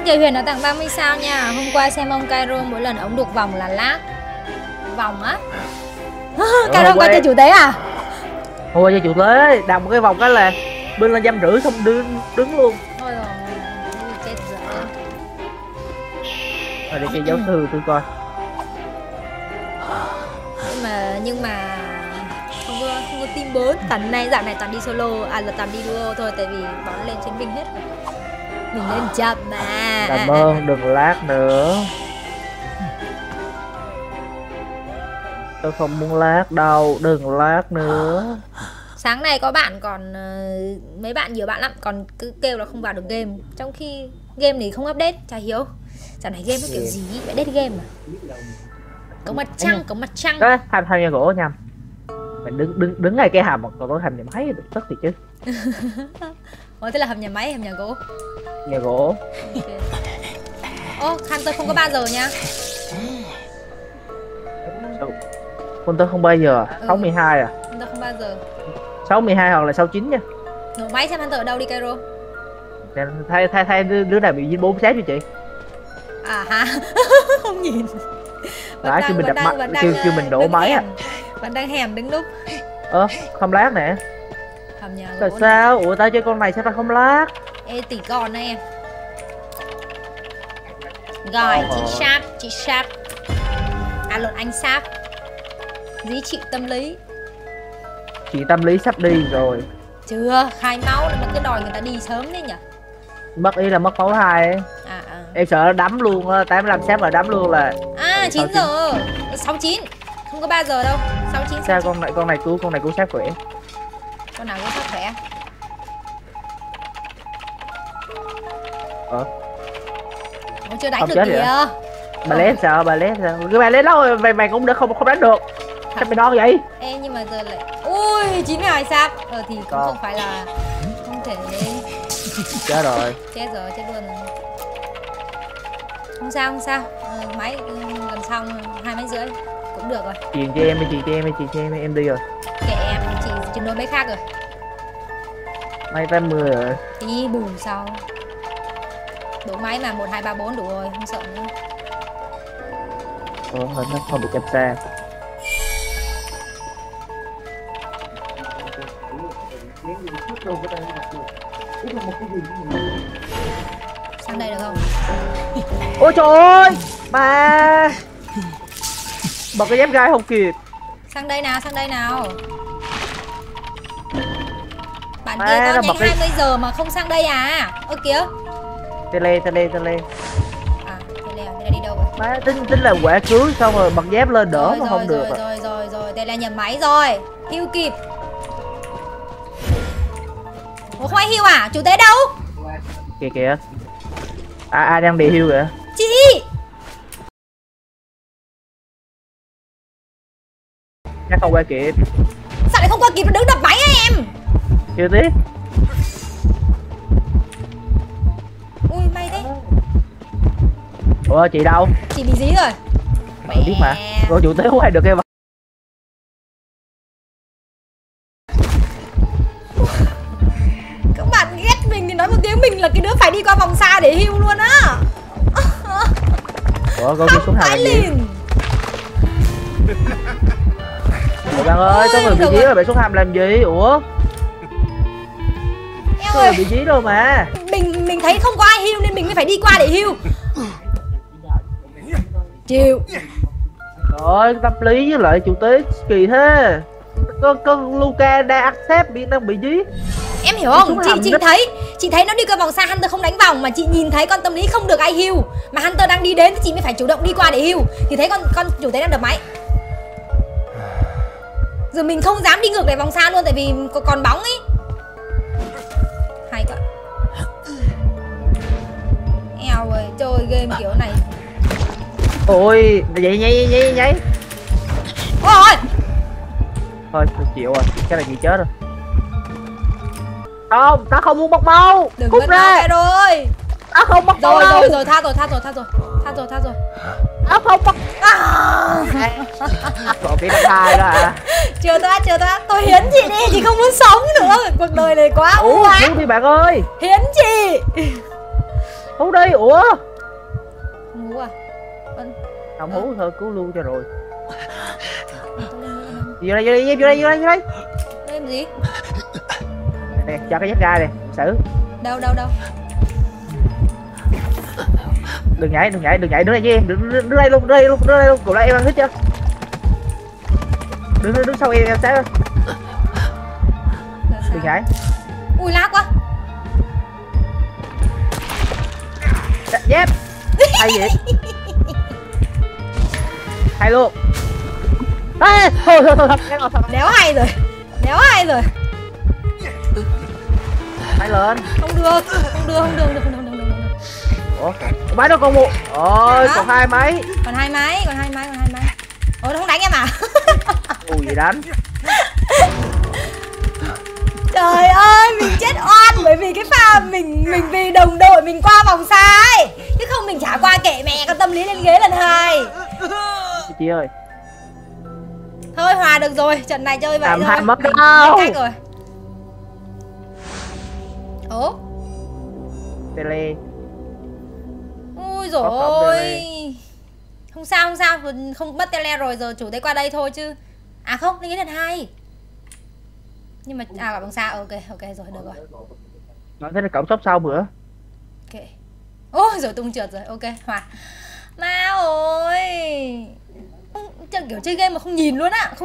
Kiều Huyền nó tặng 30 sao nha. Hôm qua xem ông Cairo mỗi lần ông được vòng là lag. Vòng á. Cairo qua cho chủ tế à? Ôi cho chủ tế, đặt một cái vòng cái là bên là 150 xong đứng luôn. Thôi rồi, chết dở. Rồi để cái giáo sư tôi coi. Nhưng mà không có team 4. Toàn này dạo này toàn đi solo, là toàn đi duo thôi, tại vì bọn lên chiến binh hết rồi. Mình lên chậm mà. Cảm ơn, đừng lát nữa. Tôi không muốn lát đâu, đừng lát nữa. Sáng nay có bạn còn mấy bạn nhiều bạn lắm còn cứ kêu là không vào được game, trong khi game này không update, chả hiểu. Dạo này game nó kiểu gì vậy, update game mà. Có mặt trăng. Đó, tham nhà gỗ nhầm. Mình đứng ngay cái hầm, còn tôi hầm nhà máy được tất thì chứ. Ủa thế là hầm nhà máy, hầm nhà gỗ? Nhà gỗ. Okay. Ô, Hunter không có 3 giờ nha. Hunter không 3 giờ, 6:12 à? Hunter không 3 giờ. 6:12 hoặc là 6:9 nha. Nổ máy xem Hunter ở đâu đi Cairo. Thay đứa nào bị 4 sát cho chị. À hả? Không nhìn. Đã kêu mình đập mắt, kêu mình đổ máy à. Bạn đang hèm đứng lúc. Không lát nè. Hầm nhà Tại sao? Ủa tao chơi con này sao tao không lát? Ê tỷ con này em. Rồi, chị Sharp. À lộn anh Sharp. Dí chịu tâm lý. Chị tâm lý sắp đi rồi. Chưa, khai máu nên mà cứ đòi người ta đi sớm đấy nhỉ. Mất ý là mất máu 2 ấy. Em sợ nó đấm luôn á, 85 sát mà đấm luôn là. 9 giờ. 69. Không có 3 giờ đâu. 69. Sao con này cứu sát khỏe. Con nào cứu sát khỏe? Nó chưa đánh không được kìa. Bà lét sợ. Cái bà lét đó mày cũng được không đánh được. Sao mày đo vậy? Ê nhưng mà giờ lại. Ui 92 sao? Thì cũng không phải là không thể. Chết rồi. Chết luôn rồi. Không sao. Máy gần xong 2 mấy rưỡi cũng được rồi. Truyền cho em đi em đi rồi. Kệ em, chị chuyển đổi mấy khác rồi. Máy 80 rồi. Tí bù sau. Đủ máy mà 1, 2, 3, 4 đủ rồi, không sợ nữa. Nó không bị chậm xa. Sang đây được không? Ôi trời ơi mà bật cái dép gai không kịp. Sang đây nào. Bạn kia có nhanh 20 giờ mà không sang đây à? Ơ kìa. Tele. À, tele đi đâu rồi? Má tính là quả cưới xong rồi bật dép lên đỡ mà không được. Rồi, tele nhầm máy rồi. Hưu kịp. Ủa không ai hưu à? Chủ tế đâu? Kìa. Ai đang đi hưu kìa? Chị. Chắc không qua kịp. Sao lại không qua kịp, nó đứng đập máy á em? Chưa tí. Ui may thế. Ủa chị đâu? Chị bị dí rồi. Mày biết mà. Rồi chủ tế không ai được em. Các bạn ghét mình thì nói một tiếng, mình là cái đứa phải đi qua vòng xa để hưu luôn á. Ủa cô đi xuống hầm làm gì? Ủa bạn ơi, có người bị dí rồi bạn xuống hầm làm gì? Ủa? Có người bị dí đâu mà. Mình thấy không có ai hưu nên mình mới phải đi qua để hưu. Chịu. Rồi tâm lý với lại chủ tế kỳ thế. Có Luca đang accept đang bị dí. Em hiểu không? Chị thấy nó đi qua vòng xa, Hunter không đánh vòng mà chị nhìn thấy con tâm lý không được ai hưu mà Hunter đang đi đến thì chị mới phải chủ động đi qua để hưu. Thì thấy con chủ tế đang đập máy. Giờ mình không dám đi ngược lại vòng xa luôn tại vì còn bóng ấy. Hay quá. Eo ơi, chơi game kiểu này. Ôi, vậy nháy. Ôi. Thôi, tôi chịu rồi, cái này chị chết rồi. Không, tao không muốn bóc máu. Đừng có ra rồi. Tao không bóc máu. Rồi, tha rồi. Tao không bóc. Còn cái thứ hai đó à. Chờ ta, tôi hiến chị đi, chị không muốn sống nữa. Cuộc đời này quá u ám. Cứu đi bạn ơi. Hiến chị. Hú đi, ủa? Không hú à? Không hú thôi, cứu luôn cho rồi. Tôi lên Vô đây, vô đây, vô đây, vô đây. Lên gì? Nè, cho cái nhát gai nè, xử. Đâu? Đừng nhảy, đứng đây với em, đứng đây luôn, Cậu lại em ăn hết chưa? Đứng sau em sáng. Đừng nhảy. Ui lát quá. Dép. Hay vậy? Hay luôn. Ê, thôi. Đéo hay rồi. Hay lên. Không được. Ủa, máy đâu còn một. Ôi, còn hai máy. Còn hai máy. Ủa nó không đánh em à? Ui gì đánh. Trời ơi, mình chết oan bởi vì cái pha mình vì đồng đội mình qua vòng sai. Chứ không mình chả qua kệ mẹ con tâm lý lên ghế lần 2. Chị ơi. Thôi hòa được rồi, trận này chơi vậy thôi. Mất Mình đâu. cách rồi. Ủa? Tele. Ui dồi ôi. Không sao, không mất tele rồi, giờ chủ tới qua đây thôi chứ. À không, lên ghế lần 2. Nhưng mà gặp bằng xa, ok rồi, được rồi. Nói thế là cổng sốc sau bữa. Ok. Ôi rồi tung trượt rồi, ok, hòa. Má ơi. Chẳng kiểu chơi game mà không nhìn luôn á.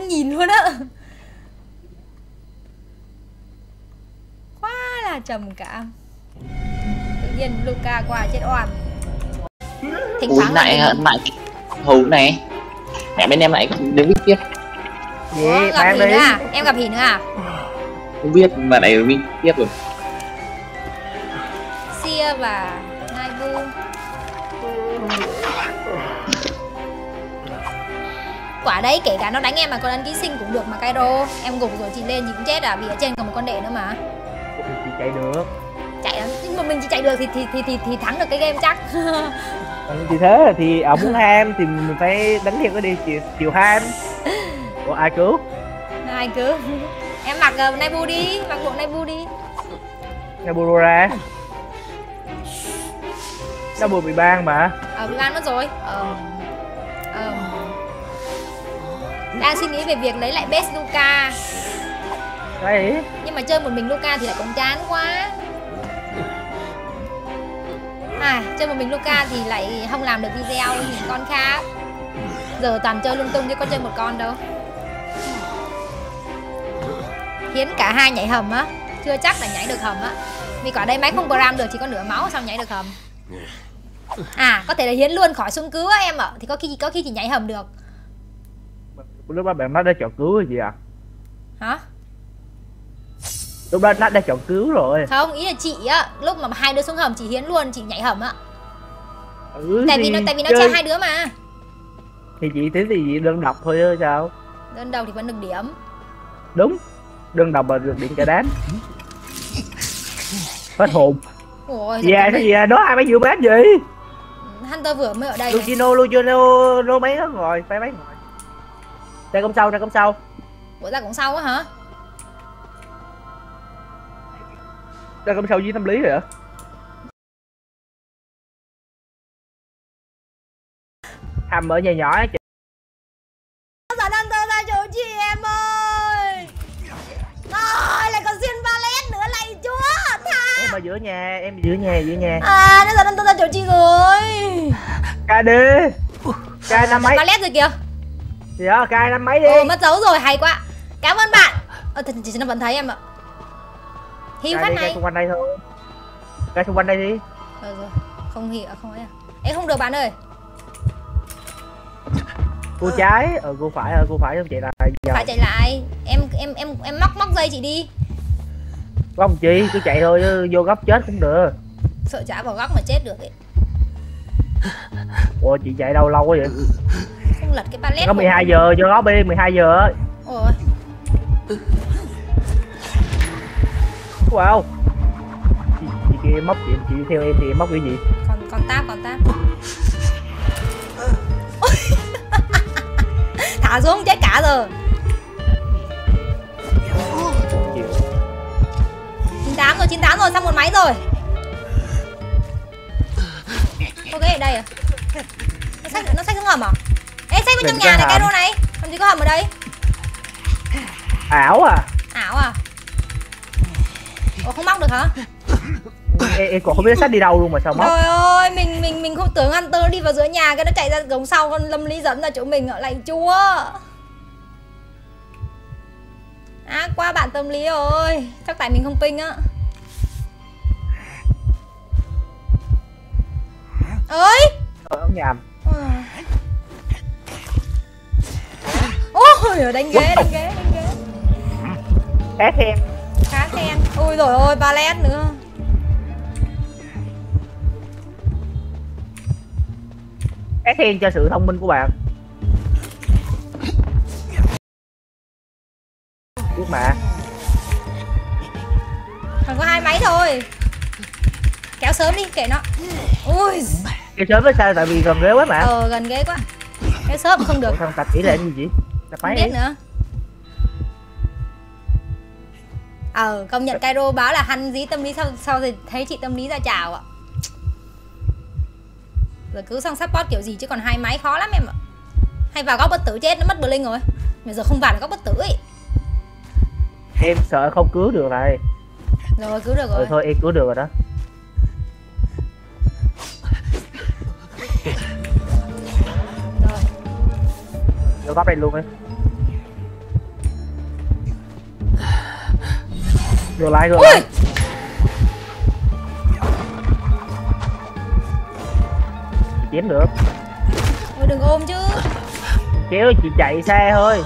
Quá là trầm cảm. Tự nhiên Luca qua chết oan. Ui lại hù này. Mẹ bên em lại đứng biết tiếp. Gì, gặp Hỉ nữa à? Em gặp Hỉ nữa à? Không biết mà lại biết tiếp rồi. Sia và Naibu. Quả đấy kể cả nó đánh em mà con ấn ký sinh cũng được mà Cairo. Em gục rồi chị lên chị cũng chết à, vì ở trên còn một con đệ nữa mà. Chị chạy được. Chạy lắm, nhưng mà mình chỉ chạy được thì thắng được cái game chắc. Thì thế thì ông muốn ham thì mình phải đánh theo cái đi chiều ham. Ủa ai cứu? Ai cứu? Em mặc Naibu đi, mặc bộ Naibu đi. Naibu ra. Nó vừa bị ban mà. Bị ban mất rồi. Đang suy nghĩ về việc lấy lại base Luca. Đấy. Nhưng mà chơi một mình Luca thì lại cũng chán quá. Chơi một mình Luca thì lại không làm được video với những con khác. Giờ toàn chơi lung tung chứ có chơi một con đâu. Khiến cả hai nhảy hầm á, chưa chắc là nhảy được hầm á. Vì quả đây máy không gram được, chỉ có nửa máu sao nhảy được hầm. Có thể là Hiến luôn khỏi xuống cứu á em ạ. Thì có khi chỉ nhảy hầm được. Lúc đó bạn nó đã chọn cứu rồi gì à? Hả? Lúc đó nó đã chọn cứu rồi. Không, ý là chị á, lúc mà hai đứa xuống hầm chị Hiến luôn, chị nhảy hầm á. Tại vì nó chơi hai đứa mà. Thì chị tính thì chị đơn độc thôi chứ sao? Đơn đầu thì vẫn được điểm. Đúng, đơn độc mà được điểm cả đám. Hết hồn. Ôi, cái gì đó ai mấy vừa mát gì? Hunter vừa mới ở đây. Luciano mấy nó ngồi, phải mấy ngồi. Ra công sau. Ủa ra cũng sau á hả? Ra công sau với tâm lý rồi hả? Hầm ở nhà nhỏ chị. Giờ Hunter ra chỗ chị em ơi. Rồi lại còn xuyên ballet nữa này chúa. Tha. Em ở giữa nhà. Nó giờ Hunter ra chỗ chị rồi. Ca đi. Ca năm mấy. Ballet rồi kìa. Thì đó, ca năm mấy đi. Mất dấu rồi, hay quá. Cảm ơn bạn. Thì nó vẫn thấy em ạ. Hiu phát này. Ca xung quanh đây thôi. Ca xung quanh đây đi. Rồi. Không hiểu, không ấy à. Em không được bạn ơi. Cô trái, cô phải không chạy lại giờ. Phải chạy lại. Em móc dây chị đi. Không chị, cứ chạy thôi chứ vô góc chết cũng được. Sợ chả vào góc mà chết được ấy. Ủa chị chạy đâu lâu quá vậy? Không lật cái pallet. Có 12 giờ vô góc đi, 12 giờ ơi. Ôi. Wow. Chị kia móc chị theo em thì em móc cái gì? Còn táp. Thả xuống chết cả rồi. 98 rồi, xong một máy rồi. Có ghế ở đây à? Nó xách xuống hầm à? Ê, xách bên trong nhà này, Cairo này. Làm gì có hầm ở đây? Ảo à? Ảo à? Ủa không móc được hả? Em còn không biết sách đi đâu luôn mà sao móc. Trời ơi, mình không tưởng Hunter nó đi vào giữa nhà, cái nó chạy ra cổng sau, con Lâm Lý dẫn ra chỗ mình ở lạnh chúa. Ác quá bạn Tâm Lý ơi. Chắc tại mình không ping á. Ơi. Ông nhàm. Ôi, đánh ghế. Khá khen. Khá khen. Ôi rồi ôi, ballet nữa. Khá khen cho sự thông minh của bạn. Biết mà. Còn có 2 máy thôi. Kéo sớm đi, kệ nó. Ui. Kéo sớm với sao? Tại vì gần ghế quá mà. Gần ghế quá. Kéo sớm không được. Thằng tập chỉ là gì vậy? Tập máy biết nữa. Công nhận Cairo báo là hắn dí Tâm Lý sau thì thấy chị Tâm Lý ra chào ạ. Rồi cứu xong support kiểu gì chứ còn 2 máy khó lắm em ạ. Hay vào góc bất tử chết nó mất Blink rồi. Bây giờ không vào góc bất tử ấy. Em sợ không cứu được này. Rồi cứu được rồi. Thôi em cứu được rồi đó. Rồi. Vô góc đây luôn đi. Vô lại rồi. Chém được. Ôi đừng ôm chứ. Kéo chị chạy xe thôi.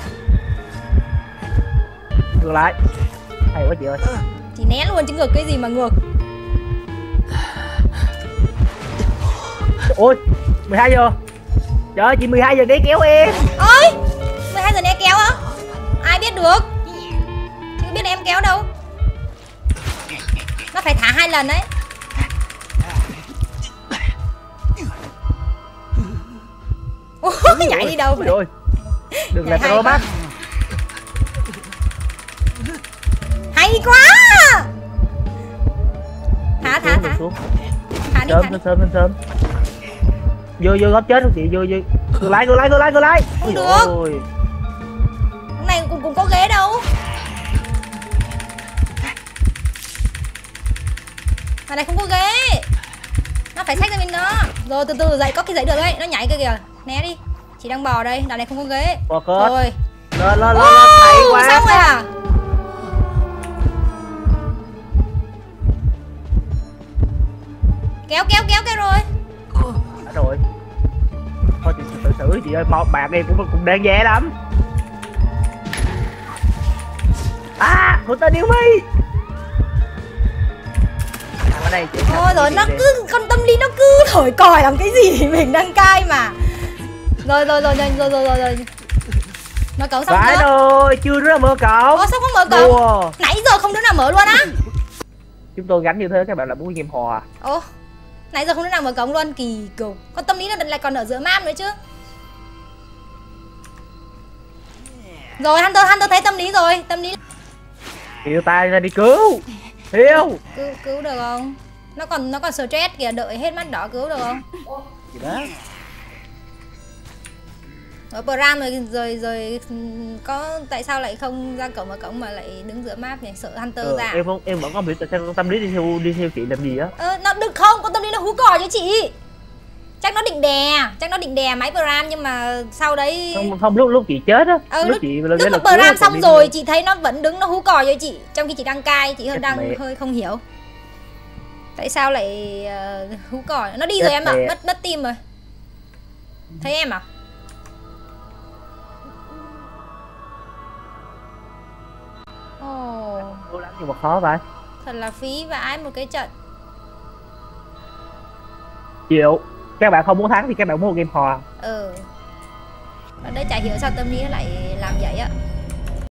Ngược lại. Hay quá chị ơi. Chị né luôn chứ ngược cái gì mà ngược. Ôi 12 giờ. Trời ơi chị 12 giờ để kéo em. Ôi 12 giờ né kéo á? Ai biết được. Chứ biết em kéo đâu. Nó phải thả 2 lần đấy. Ôi nhảy đi đâu vậy? Rồi. Đừng làm pro mắt. Hay quá. Thả. Thả đi. Sớm. Vô góc chết không chị? Vô. Ngược lại. Không được. Ôi. Cái này cũng có ghế đâu. Mà này không có ghế. Nó phải xách ra bên đó. Rồi từ từ dậy, có cái dậy được đấy. Nó nhảy kia kìa. Né đi. Chị đang bò đây, đằng này không có ghế. Rồi. Lên hay quá. Xong rồi à? Kéo rồi. Đã rồi. Thôi chị tự xử chị ơi, bạn em cũng đang dễ lắm. Của tên yêu mi. Ở đây chị. Thôi rồi nó cứ con Tâm Lý nó cứ thổi còi làm cái gì mình đang cai mà. Rồi. Mở cổng xong chưa? Rồi, chưa ra mở cổng. Sao không mở cổng? Nãy giờ không đứa nào mở luôn á. Chúng tôi gắn như thế các bạn là muốn game hò. Nãy giờ không đứa nào mở cổng luôn, kỳ cục. Con Tâm Lý nó lại còn ở giữa map nữa chứ. Rồi Hunter thấy Tâm Lý rồi. Tâm Lý Hiểu tay ra đi cứu. Hiểu. Cứu được không? Nó còn stress kìa, đợi hết mắt đỏ cứu được không? Gì đó. Ở Pram rồi có tại sao lại không ra cổng, mở cổng mà lại đứng giữa map này, sợ Hunter ra. Em vẫn không biết tại sao con Tâm Lý đi theo chị làm gì á. Nó được không? Con Tâm Lý nó hú còi cho chị. Chắc nó định đè máy Pram nhưng mà sau đấy không lúc chị chết á. Lúc mà Pram xong rồi chị thấy nó vẫn đứng nó hú còi cho chị trong khi chị đang cai, chị đang hơi không hiểu. Tại sao lại hú còi? Nó đi rồi em ạ, mất tim rồi. Thấy em à? Cố lắm nhưng mà khó vậy. Thật là phí vãi một cái trận. Chịu. Các bạn không muốn thắng thì các bạn mua game hò. Ở đây chả hiểu sao Tâm Lý nó lại làm vậy á.